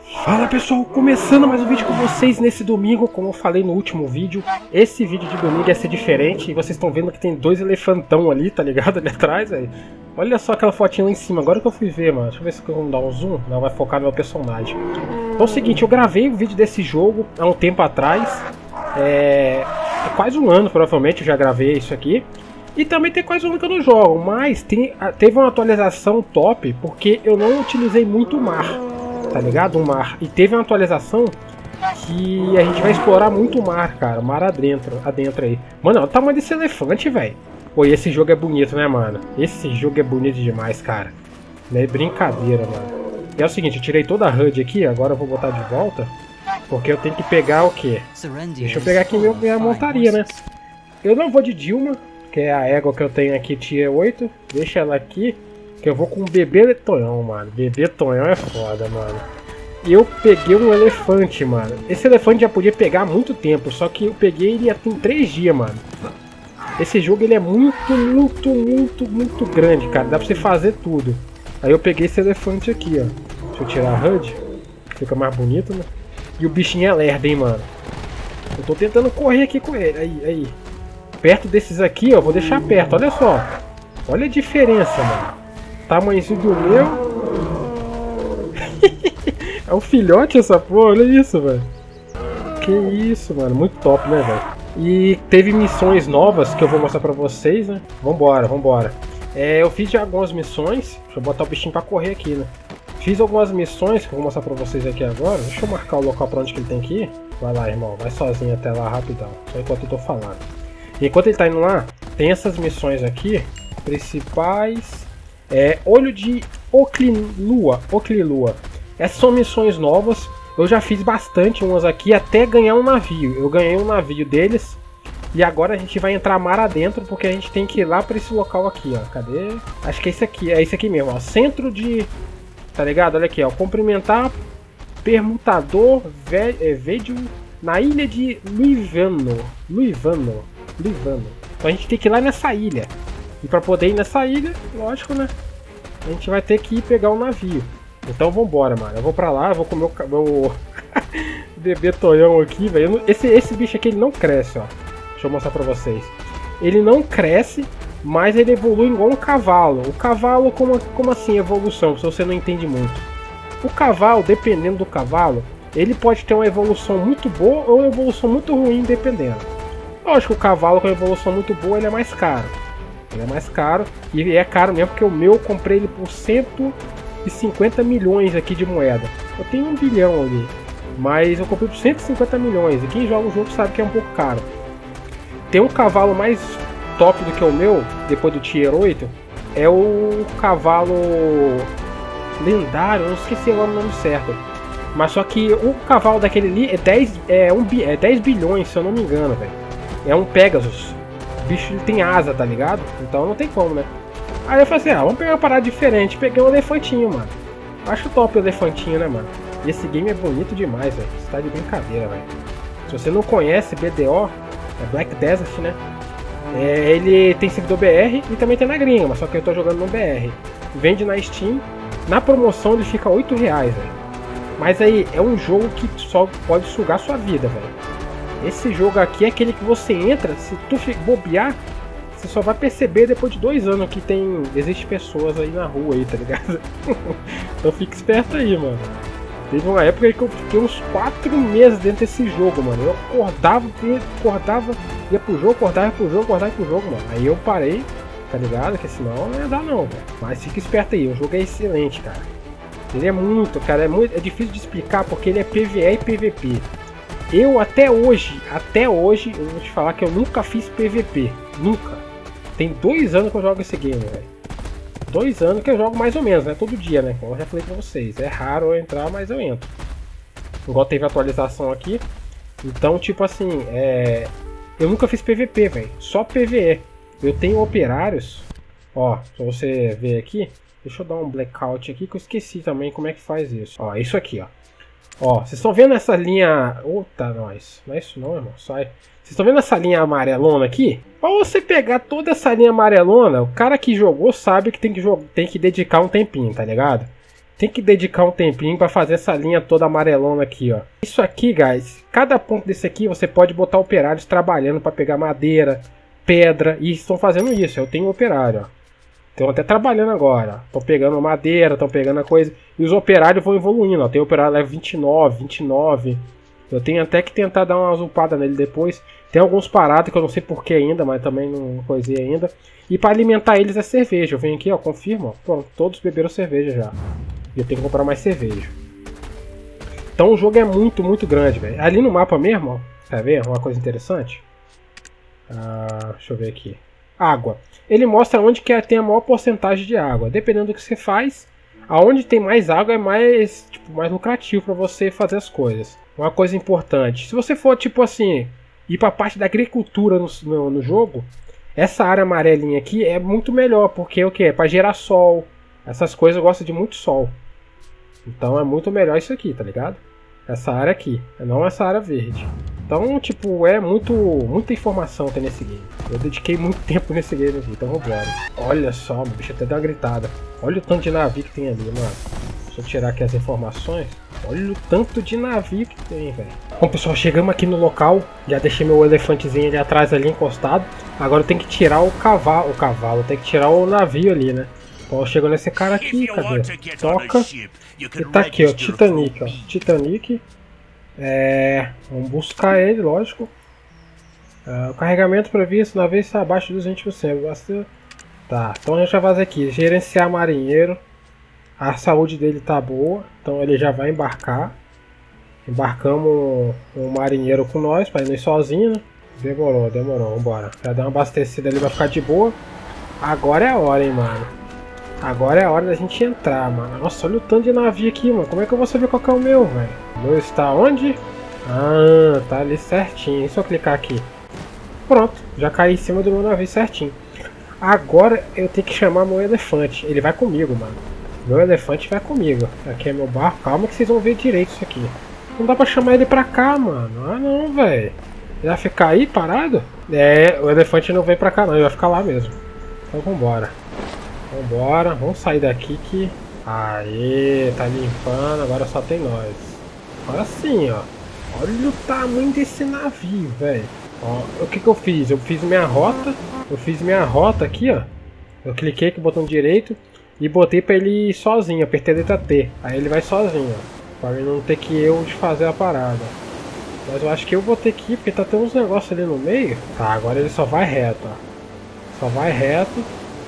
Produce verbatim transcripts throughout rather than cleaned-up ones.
Fala pessoal, começando mais um vídeo com vocês nesse domingo. Como eu falei no último vídeo, esse vídeo de domingo ia ser diferente. E vocês estão vendo que tem dois elefantão ali, tá ligado? Ali atrás, aí. Olha só aquela fotinha lá em cima, agora que eu fui ver, mano. Deixa eu ver se eu vou dar um zoom, não vai focar no meu personagem. Então é o seguinte, eu gravei o vídeo desse jogo há um tempo atrás. É... é quase um ano, provavelmente, eu já gravei isso aqui. E também tem quase um ano que eu não jogo, mas tem... teve uma atualização top, porque eu não utilizei muito o mar. Tá ligado? O mar. E teve uma atualização que a gente vai explorar muito o mar, cara. Mar adentro, adentro aí. Mano, olha o tamanho desse elefante, velho. Pô, e esse jogo é bonito, né, mano? Esse jogo é bonito demais, cara. Não é brincadeira, mano. E é o seguinte, eu tirei toda a H U D aqui, agora eu vou botar de volta. Porque eu tenho que pegar o quê? Deixa eu pegar aqui meu, minha montaria, né? Eu não vou de Dilma, que é a égua que eu tenho aqui, tier oito. Deixa ela aqui. Que eu vou com o bebê Tonhão, mano. Bebê Tonhão é foda, mano. E eu peguei um elefante, mano. Esse elefante já podia pegar há muito tempo. Só que eu peguei ele tem três dias, mano. Esse jogo ele é muito, muito, muito, muito grande, cara. Dá pra você fazer tudo. Aí eu peguei esse elefante aqui, ó. Deixa eu tirar a H U D. Fica mais bonito, né? E o bichinho é lerdo, hein, mano. Eu tô tentando correr aqui com ele. Aí, aí. Perto desses aqui, ó. Vou deixar perto. Olha só. Olha a diferença, mano. Tamanhozinho do meu. É um filhote essa porra, olha isso, velho. Que isso, mano. Muito top, né, velho? E teve missões novas que eu vou mostrar pra vocês, né? Vambora, vambora. É, eu fiz já algumas missões. Deixa eu botar o bichinho pra correr aqui, né? Fiz algumas missões que eu vou mostrar pra vocês aqui agora. Deixa eu marcar o local pra onde que ele tem que ir. Vai lá, irmão. Vai sozinho até lá, rapidão. Só enquanto eu tô falando. E enquanto ele tá indo lá, tem essas missões aqui. Principais... É, olho de Oclilua, Oclilua. Essas são missões novas. Eu já fiz bastante umas aqui até ganhar um navio. Eu ganhei um navio deles. E agora a gente vai entrar mar adentro, porque a gente tem que ir lá para esse local aqui, ó. Cadê? Acho que é esse aqui, é esse aqui mesmo, ó. Centro de... Tá ligado? Olha aqui, ó. Cumprimentar permutador ve... é, Vedio na ilha de Luivano. Luivano. Luivano. Então a gente tem que ir lá nessa ilha. E para poder ir nessa ilha, lógico, né? A gente vai ter que ir pegar o um navio. Então vambora, mano. Eu vou pra lá, eu vou comer o meu bebê Tonhão aqui, velho. Esse, esse bicho aqui, ele não cresce, ó. Deixa eu mostrar pra vocês. Ele não cresce, mas ele evolui igual um cavalo. O cavalo, como, como assim evolução? Se você não entende muito. O cavalo, dependendo do cavalo, ele pode ter uma evolução muito boa ou uma evolução muito ruim, dependendo. Lógico que o cavalo com evolução muito boa, ele é mais caro. Ele é mais caro, e é caro mesmo porque o meu eu comprei ele por cento e cinquenta milhões aqui de moeda. Eu tenho um bilhão ali, mas eu comprei por cento e cinquenta milhões, e quem joga o jogo sabe que é um pouco caro. Tem um cavalo mais top do que o meu, depois do tier oito, é o cavalo lendário, eu não esqueci agora o nome certo. Mas só que o cavalo daquele ali é dez, é um, é dez bilhões, se eu não me engano, velho. É um Pegasus. O bicho tem asa, tá ligado? Então não tem como, né? Aí eu falei assim, ah, vamos pegar uma parada diferente. Peguei um elefantinho, mano. Acho top o elefantinho, né, mano? E esse game é bonito demais, velho. Você tá de brincadeira, velho. Se você não conhece B D O, é Black Desert, né? É, ele tem servidor B R e também tem na gringa, mas só que eu tô jogando no B R. Vende na Steam. Na promoção ele fica oito reais, velho. Mas aí, é um jogo que só pode sugar sua vida, velho. Esse jogo aqui é aquele que você entra, se tu bobear, você só vai perceber depois de dois anos que tem existe pessoas aí na rua aí, tá ligado? Então fica esperto aí, mano. Teve uma época que eu fiquei uns quatro meses dentro desse jogo, mano. Eu acordava, acordava, ia pro jogo, acordava, ia pro jogo, acordava, ia pro jogo, mano. Aí eu parei, tá ligado? Que senão não ia dar não, velho. Mas fica esperto aí, o jogo é excelente, cara. Ele é muito, cara, é muito, é difícil de explicar porque ele é P V E e P V P. Eu até hoje, até hoje, eu vou te falar que eu nunca fiz P V P. Nunca. Tem dois anos que eu jogo esse game, velho. Dois anos que eu jogo mais ou menos, né? Todo dia, né? Como eu já falei pra vocês. É raro eu entrar, mas eu entro. Igual teve atualização aqui. Então, tipo assim, é... eu nunca fiz P V P, velho. Só P V E. Eu tenho operários. Ó, pra você ver aqui. Deixa eu dar um blackout aqui que eu esqueci também como é que faz isso. Ó, isso aqui, ó. Ó, vocês estão vendo essa linha... Eita, nós. Não é isso não, irmão. Sai. Vocês estão vendo essa linha amarelona aqui? Pra você pegar toda essa linha amarelona, o cara que jogou sabe que tem que, tem que dedicar um tempinho, tá ligado? tem que dedicar um tempinho para fazer essa linha toda amarelona aqui, ó. Isso aqui, guys, cada ponto desse aqui você pode botar operários trabalhando para pegar madeira, pedra, e estão fazendo isso. Eu tenho operário, ó. Estão até trabalhando agora. Estão pegando madeira, estão pegando a coisa. E os operários vão evoluindo, ó. Tem operário level vinte e nove, vinte e nove. Eu tenho até que tentar dar uma zupada nele depois. Tem alguns parados que eu não sei porquê ainda, mas também não coisei ainda. E para alimentar eles é cerveja. Eu venho aqui, ó, confirmo, ó. Pronto, todos beberam cerveja já. E eu tenho que comprar mais cerveja. Então o jogo é muito, muito grande, velho. Ali no mapa mesmo, ó. Tá vendo? Uma coisa interessante. Ah, deixa eu ver aqui. Água. Ele mostra onde que tem a maior porcentagem de água. Dependendo do que você faz, aonde tem mais água é mais, tipo, mais lucrativo para você fazer as coisas. Uma coisa importante, se você for tipo assim, ir para a parte da agricultura no, no, no jogo, essa área amarelinha aqui é muito melhor, porque o que? É para gerar sol. Essas coisas gostam de muito sol. Então é muito melhor isso aqui, tá ligado? Essa área aqui, não essa área verde. Então, tipo, é muito, muita informação tem nesse game. Eu dediquei muito tempo nesse game aqui, então vambora. Olha só, o bicho até deu uma gritada. Olha o tanto de navio que tem ali, mano. Deixa eu tirar aqui as informações. Olha o tanto de navio que tem, velho. Bom, pessoal, chegamos aqui no local. Já deixei meu elefantezinho ali atrás, ali encostado. Agora eu tenho que tirar o cavalo. O cavalo, tem que tirar o navio ali, né? Então chegou nesse cara aqui, cadê? Toca. E tá aqui, ó, Titanic, ó. Titanic. É, vamos buscar ele, lógico. Uh, o carregamento previsto na vez está abaixo dos vinte por cento. Basta... Tá, então a gente vai fazer aqui: gerenciar marinheiro. A saúde dele tá boa, então ele já vai embarcar. Embarcamos um, um marinheiro com nós, para ir sozinho, né? Demorou, demorou, vambora. Já deu uma abastecida ali, vai ficar de boa. Agora é a hora, hein, mano. Agora é a hora da gente entrar, mano. Nossa, olha o tanto de navio aqui, mano. Como é que eu vou saber qual que é o meu, velho? O meu está onde? Ah, tá ali certinho. E se eu clicar aqui? Pronto, já caí em cima do meu navio certinho. Agora eu tenho que chamar meu elefante. Ele vai comigo, mano. Meu elefante vai comigo. Aqui é meu barco. Calma que vocês vão ver direito isso aqui. Não dá pra chamar ele pra cá, mano. Ah, não, velho. Ele vai ficar aí parado? É, o elefante não vem pra cá, não. Ele vai ficar lá mesmo. Então vambora. Vambora, vamos sair daqui que... Aê, tá limpando, agora só tem nós. Agora sim, ó. Olha o tamanho desse navio, velho. Ó, o que que eu fiz? Eu fiz minha rota. Eu fiz minha rota aqui, ó. Eu cliquei com o botão direito e botei pra ele ir sozinho, apertei a letra T. Aí ele vai sozinho, ó. Pra mim não ter que eu fazer a parada. Mas eu acho que eu vou ter que ir, porque tá tendo uns negócios ali no meio. Tá, agora ele só vai reto, ó. Só vai reto.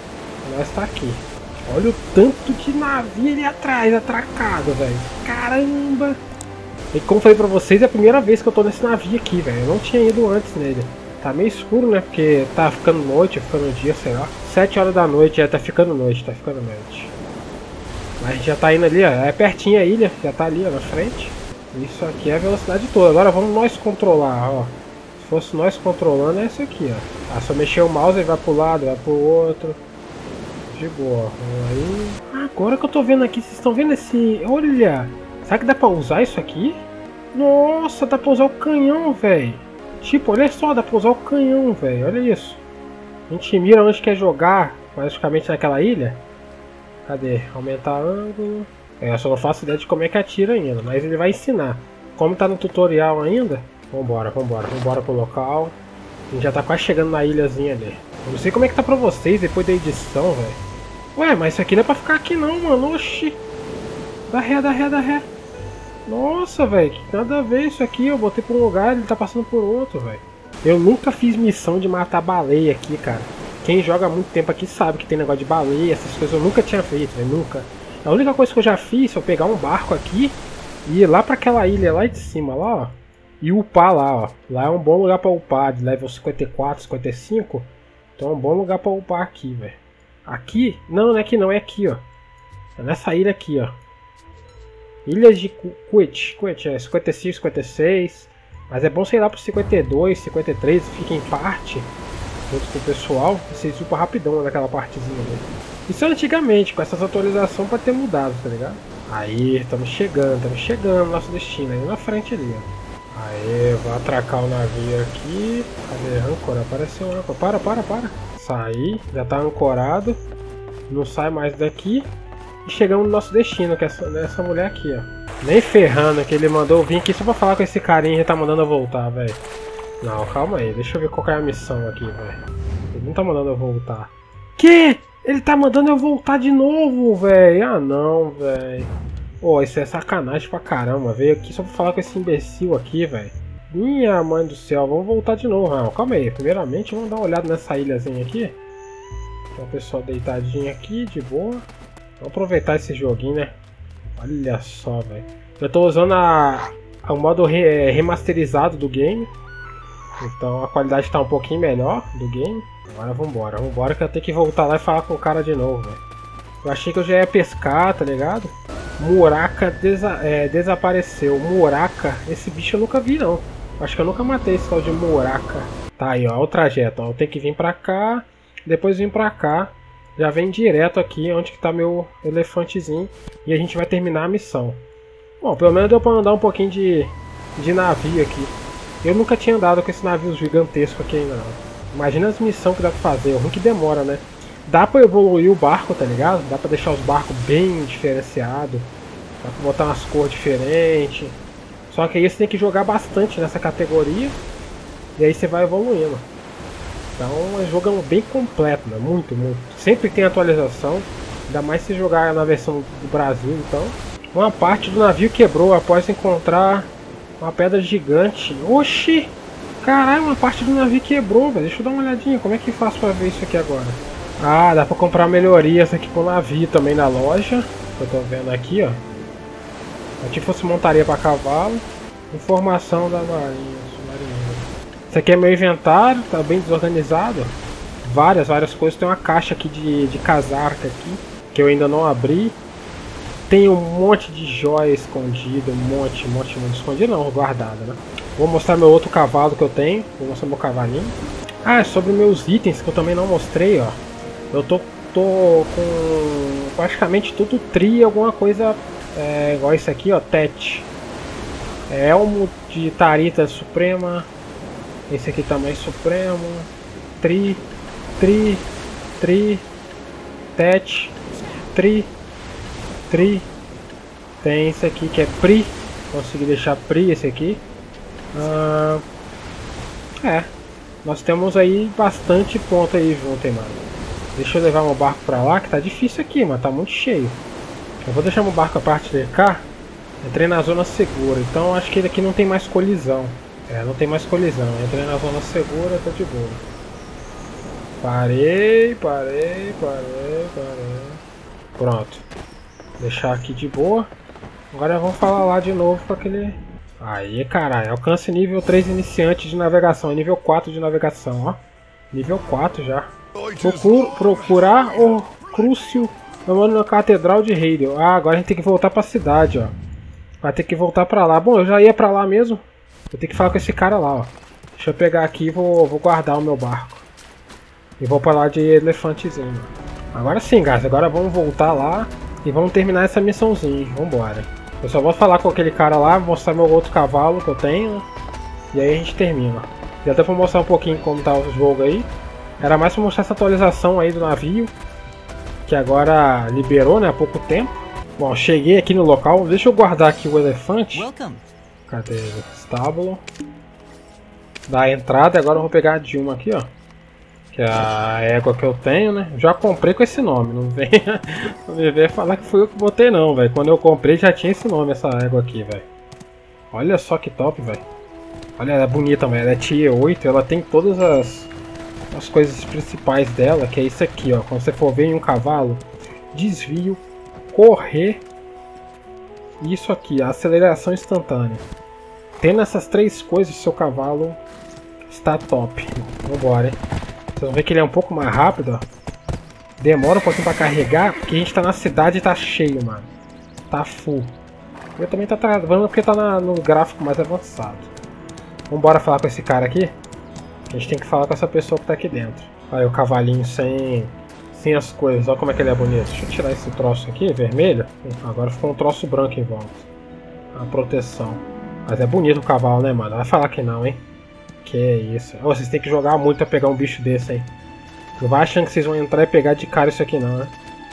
Nós tá aqui. Olha o tanto de navio ali atrás, atracado, velho. Caramba! E como eu falei pra vocês, é a primeira vez que eu tô nesse navio aqui, velho. Eu não tinha ido antes nele. Tá meio escuro, né? Porque tá ficando noite, ficando dia, sei lá. sete horas da noite, já tá ficando noite, tá ficando noite. Mas a gente já tá indo ali, ó. É pertinho a ilha, já tá ali, ó, na frente. Isso aqui é a velocidade toda. Agora vamos nós controlar, ó. Se fosse nós controlando, é isso aqui, ó. Ah, só mexer o mouse, ele vai pro lado, vai pro outro. De boa. Aí... Agora que eu tô vendo aqui, vocês estão vendo esse... Olha! Será que dá pra usar isso aqui? Nossa, dá pra usar o canhão, velho. Tipo, olha só, dá pra usar o canhão, velho. Olha isso. A gente mira onde quer jogar, basicamente naquela ilha. Cadê? Aumentar ângulo. É, eu só não faço ideia de como é que atira ainda, mas ele vai ensinar. Como tá no tutorial ainda, vambora, vambora. Vambora pro local. A gente já tá quase chegando na ilhazinha ali. Eu não sei como é que tá pra vocês depois da edição, velho. Ué, mas isso aqui não é pra ficar aqui não, mano. Oxi. Dá ré, dá ré, dá ré. Nossa, velho. Nada a ver isso aqui. Eu botei pra um lugar e ele tá passando por outro, velho. Eu nunca fiz missão de matar baleia aqui, cara. Quem joga há muito tempo aqui sabe que tem negócio de baleia. Essas coisas eu nunca tinha feito, velho. Nunca. A única coisa que eu já fiz foi pegar um barco aqui e ir lá pra aquela ilha lá de cima, lá, ó. E upar lá, ó. Lá é um bom lugar pra upar. De level cinquenta e quatro, cinquenta e cinco. Então é um bom lugar pra upar aqui, velho. Aqui? Não, não é aqui não, é aqui, ó. É nessa ilha aqui, ó. Ilhas de Quit. Quit é cinquenta e cinco, cinquenta e seis. Mas é bom sei lá pro cinquenta e dois, cinquenta e três. Fica em parte. Junto com o pessoal. Vocês upam rapidão naquela partezinha ali. Isso é antigamente, com essas atualizações pode ter mudado, tá ligado? Aí, estamos chegando, estamos chegando no nosso destino. Aí na frente ali, ó. Aí, vou atracar o navio aqui. Cadê? Âncora, apareceu um âncora. Para, para, para. Sair, já tá ancorado. Não sai mais daqui. e chegamos no nosso destino, que é essa, essa mulher aqui, ó. Nem ferrando que ele mandou eu vir aqui só pra falar com esse carinha e tá mandando eu voltar, velho. Não, calma aí, deixa eu ver qual que é a missão aqui, velho. Ele não tá mandando eu voltar. Que? Ele tá mandando eu voltar de novo, velho. Ah não, velho. Pô, isso é sacanagem pra caramba. Veio aqui só pra falar com esse imbecil aqui, velho. Minha mãe do céu, vamos voltar de novo. Não, calma aí, primeiramente vamos dar uma olhada nessa ilhazinha aqui. Tem uma pessoa deitadinha aqui, de boa. Vamos aproveitar esse joguinho, né? Olha só, velho. Eu tô usando a, a o modo re, remasterizado do game. Então a qualidade tá um pouquinho melhor do game. Agora vambora, vambora que eu tenho que voltar lá e falar com o cara de novo, velho. Eu achei que eu já ia pescar, tá ligado? Muraka desa é, desapareceu. Muraka, esse bicho eu nunca vi não. Acho que eu nunca matei esse tal de Muraka. Tá aí, ó, o trajeto. Ó. Eu tenho que vir pra cá, depois vir pra cá. Já vem direto aqui onde que tá meu elefantezinho. E a gente vai terminar a missão. Bom, pelo menos deu pra andar um pouquinho de, de navio aqui. Eu nunca tinha andado com esse navio gigantesco aqui ainda não. Imagina as missões que dá pra fazer, o ruim que demora, né? Dá pra evoluir o barco, tá ligado? Dá pra deixar os barcos bem diferenciados. Dá pra botar umas cores diferentes. Só que aí você tem que jogar bastante nessa categoria. E aí você vai evoluindo. Então é um jogo bem completo, né? Muito, muito. Sempre tem atualização. Ainda mais se jogar na versão do Brasil, então. Uma parte do navio quebrou após encontrar uma pedra gigante. Oxi! Caralho, uma parte do navio quebrou, velho. Deixa eu dar uma olhadinha. Como é que faço pra ver isso aqui agora? Ah, dá pra comprar melhorias aqui pro navio também na loja. Eu tô vendo aqui, ó. Aqui fosse montaria pra cavalo. Informação da marinha. Isso aqui é meu inventário, tá bem desorganizado. Várias, várias coisas. Tem uma caixa aqui de, de casaca aqui, que eu ainda não abri. Tem um monte de joia escondido, um monte, um monte, um monte escondido não, guardada, né? Vou mostrar meu outro cavalo que eu tenho. Vou mostrar meu cavalinho. Ah, sobre meus itens que eu também não mostrei, ó. Eu tô, tô com praticamente tudo tri, alguma coisa é, igual esse aqui, ó, Tete. É, elmo de Tarita Suprema. Esse aqui também Supremo. Tri, Tri, Tri, Tete, Tri, Tri. Tem esse aqui que é Pri. Consegui deixar Pri esse aqui. Ah, é. Nós temos aí bastante ponto aí junto, hein, mano. Deixa eu levar meu barco pra lá, que tá difícil aqui, mano. Tá muito cheio. Eu vou deixar meu barco a parte de cá. Entrei na zona segura. Então acho que ele aqui não tem mais colisão. É, não tem mais colisão. Entrei na zona segura, tá de boa. Parei, parei, parei, parei. Pronto. Deixar aqui de boa. Agora vamos falar lá de novo com aquele... Aí, caralho. Alcance nível três iniciante de navegação. Nível quatro de navegação, ó. Nível quatro já. Procuro, procurar o Crucio na Catedral de Heidel. Ah, agora a gente tem que voltar pra cidade, ó. Vai ter que voltar pra lá. Bom, eu já ia pra lá mesmo. Eu tenho que falar com esse cara lá, ó. Deixa eu pegar aqui e vou, vou guardar o meu barco. E vou pra lá de elefantezinho. Agora sim, guys. Agora vamos voltar lá e vamos terminar essa missãozinha. Vambora. Eu só vou falar com aquele cara lá, mostrar meu outro cavalo que eu tenho. E aí a gente termina. Já até vou mostrar um pouquinho como tá o jogo aí. Era mais pra mostrar essa atualização aí do navio. Que agora liberou, né? Há pouco tempo. Bom, cheguei aqui no local. Deixa eu guardar aqui o elefante. Welcome. Cadê ele? Estábulo. Da entrada. Agora eu vou pegar a Dilma aqui, ó. Que é a égua que eu tenho, né? Já comprei com esse nome. Não venha, não venha falar que fui eu que botei não, velho. Quando eu comprei já tinha esse nome, essa égua aqui, velho. Olha só que top, velho. Olha, ela é bonita, velho. Ela é Tier oito. Ela tem todas as, as coisas principais dela. Que é isso aqui, ó. Quando você for ver em um cavalo. Desvio. Correr. E isso aqui, a aceleração instantânea. Tendo essas três coisas, seu cavalo está top. Vambora, hein. Vocês vão ver que ele é um pouco mais rápido, ó. Demora um pouquinho pra carregar, porque a gente tá na cidade e tá cheio, mano. Tá full. Eu também tá travando porque tá na, no gráfico mais avançado. Vambora falar com esse cara aqui. A gente tem que falar com essa pessoa que tá aqui dentro. Olha o cavalinho sem, sem as coisas. Olha como é que ele é bonito. Deixa eu tirar esse troço aqui, vermelho. Agora ficou um troço branco em volta. A proteção. Mas é bonito o cavalo, né, mano? Vai falar que não, hein? Que isso. Oh, vocês têm que jogar muito pra pegar um bicho desse aí. Não vai achando que vocês vão entrar e pegar de cara isso aqui não, né?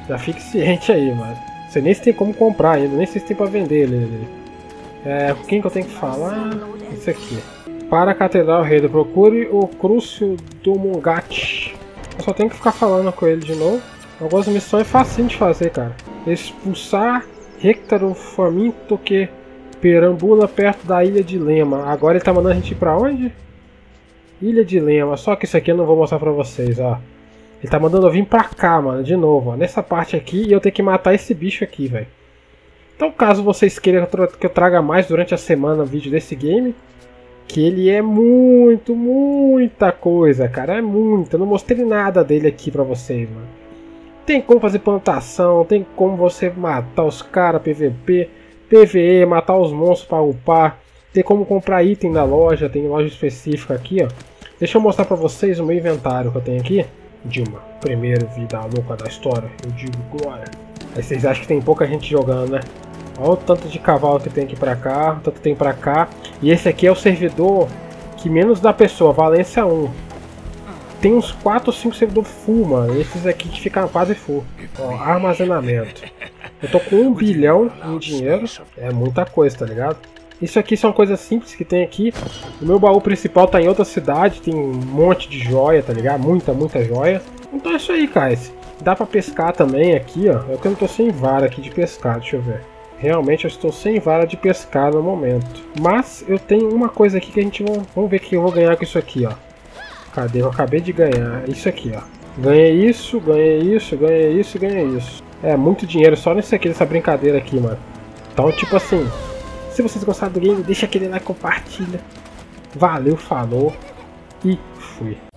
Já fique ciente aí, mano. Você nem se tem como comprar ainda, nem sei se tem pra vender ele. É, com quem que eu tenho que falar? Isso aqui. Para a Catedral Rei, procure o Crucio do Mungat. Eu só tenho que ficar falando com ele de novo. Algumas missões é facinho de fazer, cara. Expulsar Réctaro faminto que perambula perto da Ilha de Lema. Agora ele tá mandando a gente ir pra onde? Ilha de Lema. Só que isso aqui eu não vou mostrar pra vocês, ó. Ele tá mandando eu vir pra cá, mano, de novo, ó. Nessa parte aqui, e eu tenho que matar esse bicho aqui, velho. Então, caso vocês queiram que eu traga mais durante a semana vídeo desse game, que ele é muito, muita coisa, cara. É muito. Eu não mostrei nada dele aqui pra vocês, mano. Tem como fazer plantação, tem como você matar os caras, P V P, P V E, matar os monstros pra upar. Tem como comprar item da loja, tem loja específica aqui, ó. Deixa eu mostrar pra vocês o meu inventário que eu tenho aqui. De uma primeira vida louca da história, eu digo glória. Aí vocês acham que tem pouca gente jogando, né? Olha o tanto de cavalo que tem aqui pra cá, o tanto que tem pra cá. E esse aqui é o servidor que menos da pessoa, Valência um. Tem uns quatro ou cinco servidores full, mano. Esses aqui que ficam quase full. Ó, armazenamento. Eu tô com um bilhão em dinheiro. É muita coisa, tá ligado? Isso aqui são coisas simples que tem aqui. O meu baú principal tá em outra cidade. Tem um monte de joia, tá ligado? Muita, muita joia. Então é isso aí, cara. Dá pra pescar também aqui, ó. Eu que não tô sem vara aqui de pescar, deixa eu ver. Realmente eu estou sem vara de pescar no momento. Mas eu tenho uma coisa aqui que a gente vai... Vamos ver o que eu vou ganhar com isso aqui, ó. Cadê? Eu acabei de ganhar. Isso aqui, ó. Ganhei isso, ganhei isso, ganhei isso e ganhei isso. É muito dinheiro só nisso aqui, nessa brincadeira aqui, mano. Então, tipo assim... Se vocês gostaram do game, deixa aquele like, compartilha. Valeu, falou e fui.